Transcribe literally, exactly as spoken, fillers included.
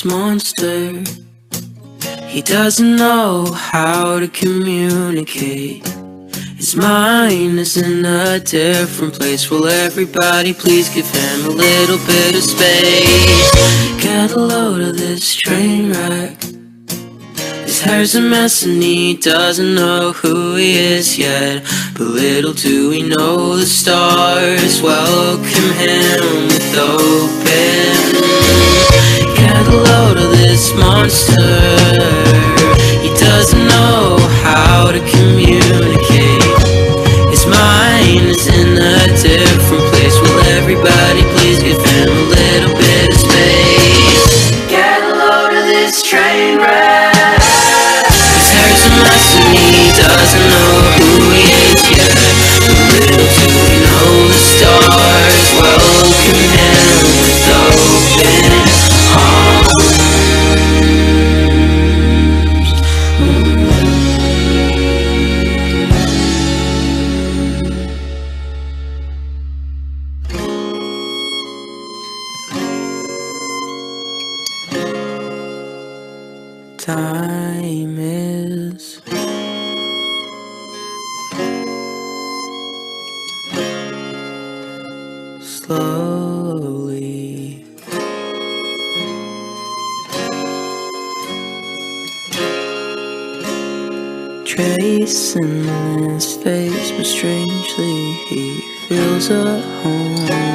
this monster. He doesn't know how to communicate. His mind is in a different place. Will everybody please give him a little bit of space? Get a load of this train wreck. His hair's a mess and he doesn't know who he is yet. But little do we know the stars welcome him with open. Get a load of this monster. He doesn't know how to communicate. His mind is in a different place. Will everybody please give him a little bit of space? Get a load of this train wreck. His hair's a mess and he doesn't know who he is yet. But little do we know the stars welcome him with open arms. Time is slowly tracing his face, but strangely he feels at home.